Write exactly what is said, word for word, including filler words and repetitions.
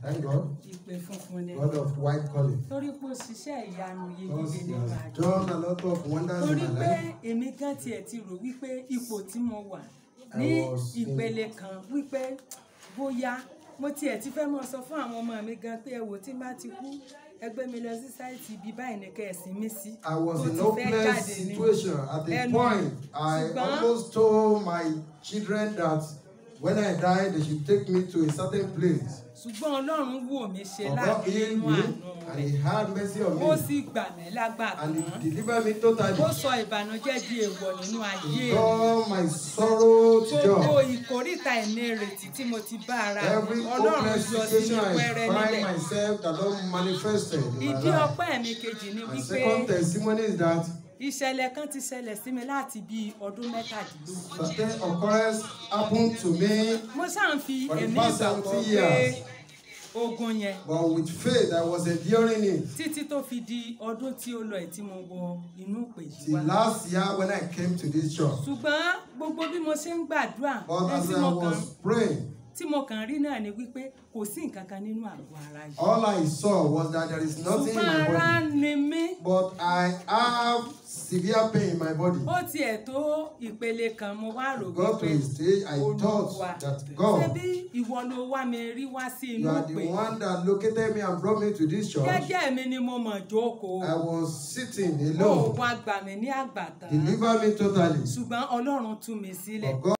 Thank God. Ìpè funfun ni. God of white calling. Torí pé ó ṣiṣẹ́ ìyanu Because iyebíye he nípa has àjọ. done a lot of wonders in Torí my pé life. èmi gan tiẹ̀ ti rò wípé ipò tí mo wà I ní was in- ìpele kan wípé bóyá mo tiẹ̀ ti fẹ́ mọ̀ sọ fún àwọn ọmọ mi gan pé ẹ wò tí n bá ti kú ẹgbẹ́ mi lọ sí sáìtì ibi báyìí ní kẹ́ ẹ̀ sí mi sí. I was Tó in ti no fẹ́ place jáde ní situation. At a ẹnu. point, I Ṣùgbọ́n almost told my children that when I die, they should take me to a certain place. ṣùgbọ́n Ọlọ́run wò mí ṣe But God láàrin healed inú me, àánú and rẹ̀. He had mercy on Ó me, sì gbà mí lágbà and kan. He delivered me totally. Ó sọ ìbànújẹ́ di èèwọ̀ nínú ayé He mi. turned my sorrow to Gbogbo joy. ìkórìtà ìnírètí tí mo ti bá ara Every mi, Ọlọ́run hopeless yọ sí mi situation I wẹ́rẹ́ find níbẹ̀. myself, the Lord manifested in my Ìdí life. ọpẹ́ mi kejì ni My wípé second testimony is that ìṣẹ̀lẹ̀ kan ti ṣẹlẹ̀ sí mi láti bí ọdún mẹ́tàdínlógún. certain occurrence happened to me, Mo ṣáà ń fi For the ẹ̀mí past ìgbàgbọ́ seventy pé years. ogun yẹn but with faith I was enduring it. títí tó fi di ọdún tí ó lọ ẹ̀ tí mo wọ inú ìpè yìí Till wá. last year when I came to this church. Ṣùgbọ́n gbogbo bí mo ṣe ń gbàdúrà But ẹ as tí I mo kàn was praying, tí mo kàn rí náà ni wípé kò sí nǹkan kan nínú àgọ́ ara yìí. all I saw was that there is nothing in Ṣùgbọ́n my ara body. ni mí. But I have severe pain in my body. Ó tiẹ̀ tó ìpele kan mo wá rò Got to wípé a stage I Olúwa thought that God, ṣebí ìwọ ló wá mi rí wá sí you inú are the ìpè. one that located me and brought me to this church. Jẹ́jẹ́ mi ni mo mọ̀ jókòó. I was sitting Ó alone. wá gbà mí ní àgbàtàn. Deliver me totally. Ṣùgbọ́n Ọlọ́run tú mi sílẹ̀. But God